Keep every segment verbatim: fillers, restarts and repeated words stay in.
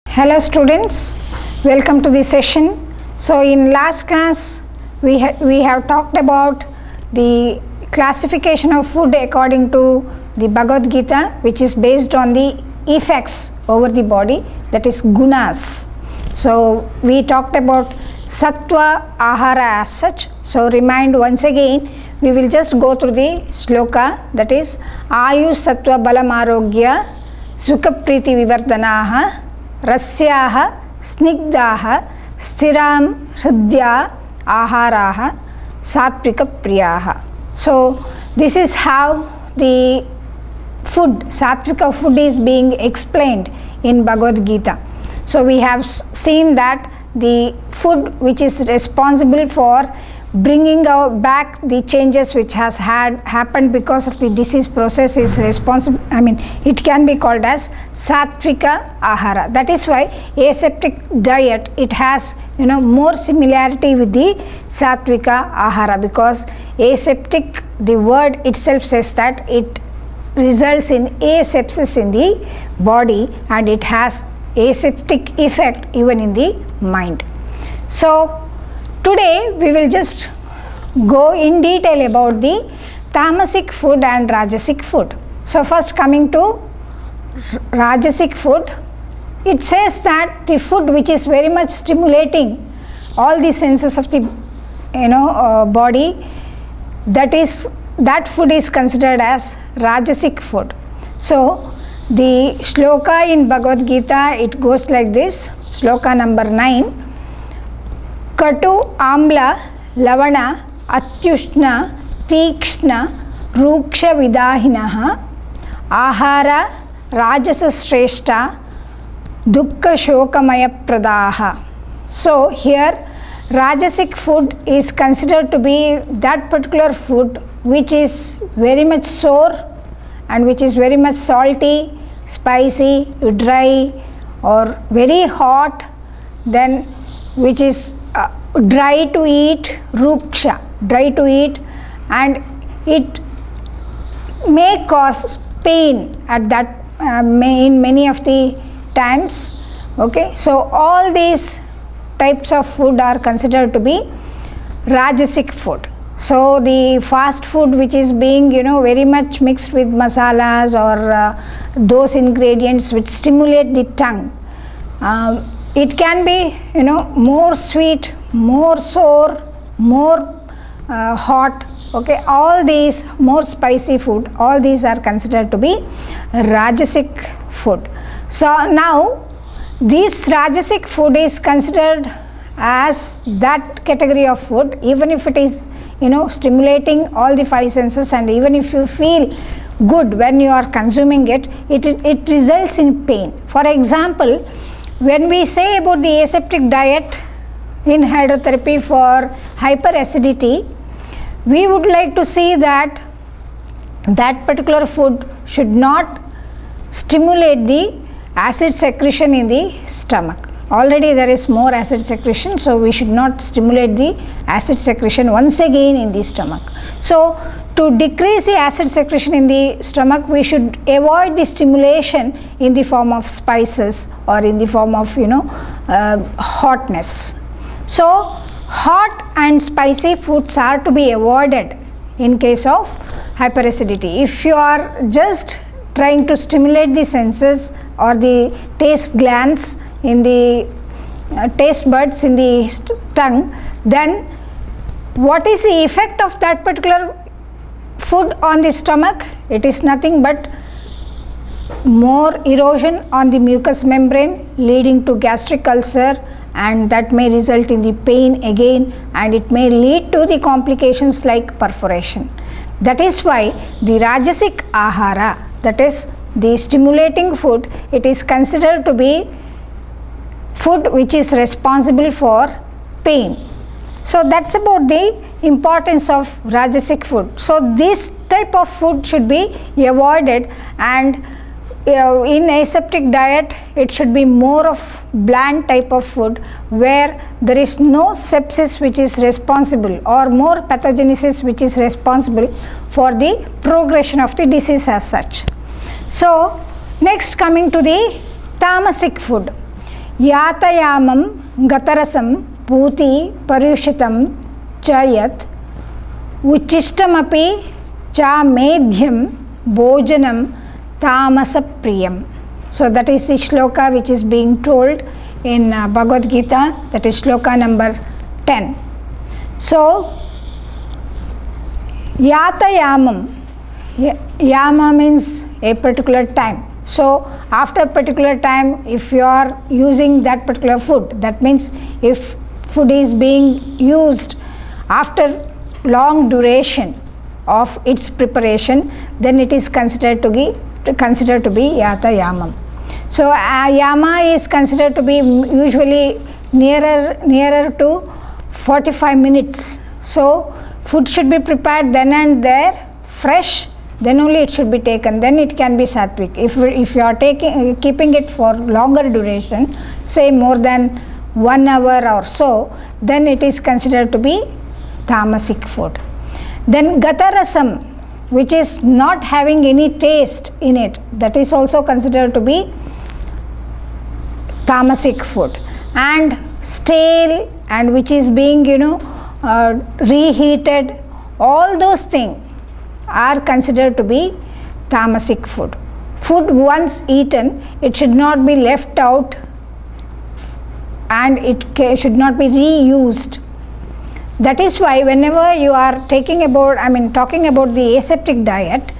Hello students, welcome to this session. So in last class we, ha we have talked about the classification of food according to the Bhagavad Gita, which is based on the effects over the body, that is gunas. So we talked about sattva ahara as such. So remind once again, we will just go through the shloka, that is ayu sattva balam arogya sukha priti vivardanaha rasyaha snigdaha stiram hridya aharaha satvika priyaha. So this is how the food, satvika food is being explained in Bhagavad Gita. So we have seen that the food which is responsible for bringing out back the changes which has had happened because of the disease process is responsible, I mean it can be called as sattvika ahara. That is why aseptic diet, it has you know more similarity with the sattvika ahara, because aseptic, the word itself says that it results in asepsis in the body and it has aseptic effect even in the mind. So today we will just go in detail about the tamasic food and rajasic food. So first coming to rajasic food, it says that the food which is very much stimulating all the senses of the you know uh, body, that is that food is considered as rajasic food. So the shloka in Bhagavad Gita, it goes like this, shloka number nine. Katu amla lavana atyushna tikshna ruksha vidahinaha ahara rajasa shreshta dukkha shokamaya pradaha. So here rajasic food is considered to be that particular food which is very much sour and which is very much salty, spicy, dry or very hot, then which is uh, dry to eat, ruksha, dry to eat, and it may cause pain at that uh, may in many of the times. Okay, so all these types of food are considered to be rajasic food. So the fast food which is being you know very much mixed with masalas or uh, those ingredients which stimulate the tongue, um, it can be you know more sweet, more sour, more uh, hot. Okay, all these more spicy food, all these are considered to be rajasic food. So now this rajasic food is considered as that category of food, even if it is you know stimulating all the five senses, and even if you feel good when you are consuming it, it, it results in pain. For example, when we say about the aseptic diet in hydrotherapy for hyperacidity, we would like to see that that particular food should not stimulate the acid secretion in the stomach. Already there is more acid secretion, so we should not stimulate the acid secretion once again in the stomach. So to decrease the acid secretion in the stomach, we should avoid the stimulation in the form of spices or in the form of you know uh, hotness. So hot and spicy foods are to be avoided in case of hyperacidity. If you are just trying to stimulate the senses or the taste glands in the uh, taste buds in the tongue, then what is the effect of that particular food on the stomach? It is nothing but more erosion on the mucous membrane, leading to gastric ulcer, and that may result in the pain again, and it may lead to the complications like perforation. That is why the rajasic ahara, that is the stimulating food, it is considered to be food which is responsible for pain. So that's about the importance of rajasic food. So this type of food should be avoided, and uh, in aseptic diet it should be more of bland type of food where there is no sepsis which is responsible or more pathogenesis which is responsible for the progression of the disease as such. So next coming to the tamasic food. यातयामं गतरसं पूति पर्युषितं च यत् उच्छिष्टमपि च मेध्यं भोजनं तामसप्रियम्. So that is the shloka which is being told in uh, Bhagavad Gita, that is shloka number ten. So yatayamam, yama means a particular time. So after particular time, if you are using that particular food, that means if food is being used after long duration of its preparation, then it is considered to be considered to be yatayamam. So uh, yama is considered to be usually nearer nearer to forty-five minutes. So food should be prepared then and there, fresh, then only it should be taken, then it can be sattvic. If, if you are taking keeping it for longer duration, say more than one hour or so, then it is considered to be tamasic food. Then gatarasam, which is not having any taste in it, that is also considered to be tamasic food. And stale, and which is being, you know, uh, reheated, all those things are considered to be tamasic food. Food once eaten, it should not be left out and it should not be reused. That is why whenever you are taking about, I mean talking about the aseptic diet,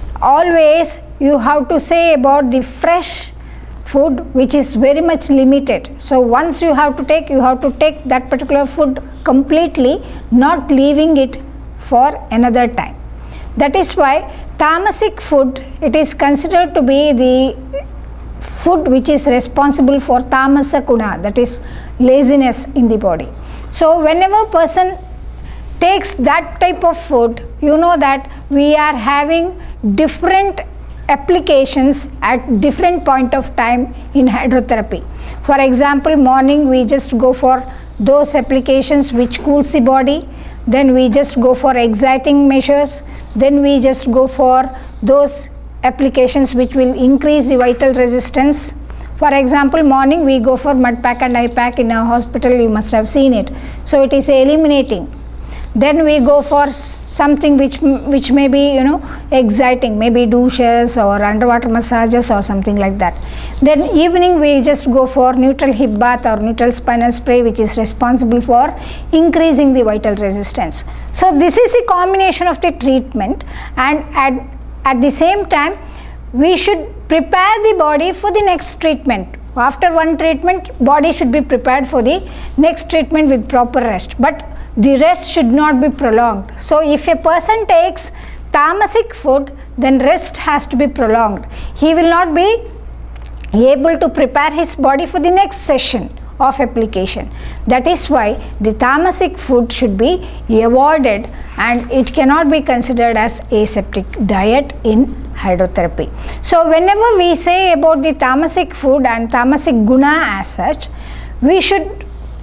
always you have to say about the fresh food which is very much limited. So once you have to take, you have to take that particular food completely, not leaving it for another time. That is why tamasic food, it is considered to be the food which is responsible for tamasa guna, that is laziness in the body. So whenever person takes that type of food, you know that we are having different applications at different point of time in hydrotherapy. For example, morning we just go for those applications which cools the body, then we just go for exciting measures, then we just go for those applications which will increase the vital resistance. For example, morning we go for mud pack and eye pack in a hospital, you must have seen it. So it is eliminating. Then we go for something which which may be, you know, exciting, maybe douches or underwater massages or something like that. Then evening we just go for neutral hip bath or neutral spinal spray, which is responsible for increasing the vital resistance. So this is a combination of the treatment, and at, at the same time we should prepare the body for the next treatment. After one treatment, body should be prepared for the next treatment with proper rest, but the rest should not be prolonged. So if a person takes tamasic food, then rest has to be prolonged. He will not be able to prepare his body for the next session of application. That is why the tamasic food should be avoided, and it cannot be considered as aseptic diet in hydrotherapy. So whenever we say about the tamasic food and tamasic guna as such, we should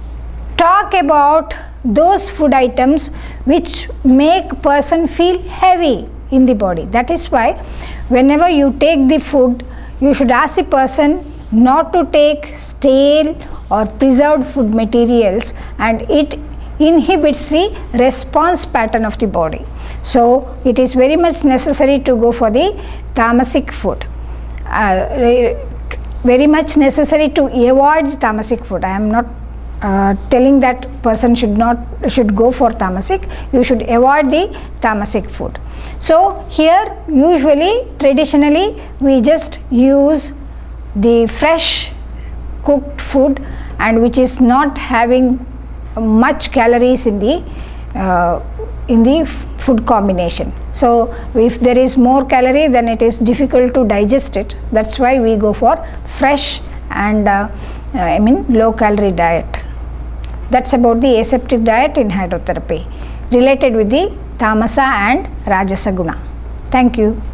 talk about those food items which make person feel heavy in the body. That is why whenever you take the food, you should ask the person not to take stale or preserved food materials, and it inhibits the response pattern of the body. So it is very much necessary to go for the tamasic food. Uh, very much necessary to avoid the tamasic food. I am not uh, telling that person should not should go for tamasic. You should avoid the tamasic food. So here usually traditionally we just use the fresh cooked food, and which is not having much calories in the uh, in the food combination. So if there is more calorie, then it is difficult to digest it. That's why we go for fresh and uh, uh, I mean low calorie diet. That's about the aseptic diet in hydrotherapy related with the tamasa and rajasa guna. Thank you.